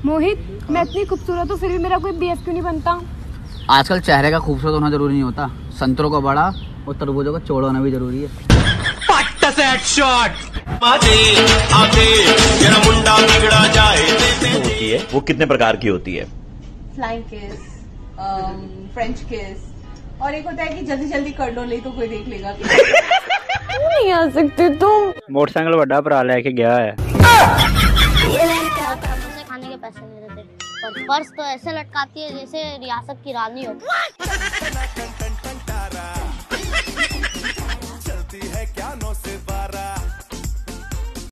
मोहित, मैं इतनी खूबसूरत हूँ फिर भी मेरा कोई बीएफ क्यों नहीं बनता? आजकल चेहरे का खूबसूरत होना जरूरी नहीं होता, संतरों को बड़ा और तरबूजों को चौड़ा होना भी जरूरी है। होती है वो कितने प्रकार की होती है? फ्लाइंग किस, फ्रेंच किस, और एक होता है कि जल्दी जल्दी कर दो नहीं तो कोई देख लेगा। नहीं आ सकते तुम। मोटरसाइकिल बड़ा भरा लेके गया है। खाने के पैसे नहीं देते और पर्स तो ऐसे लटकाती है जैसे रियासत की रानी हो।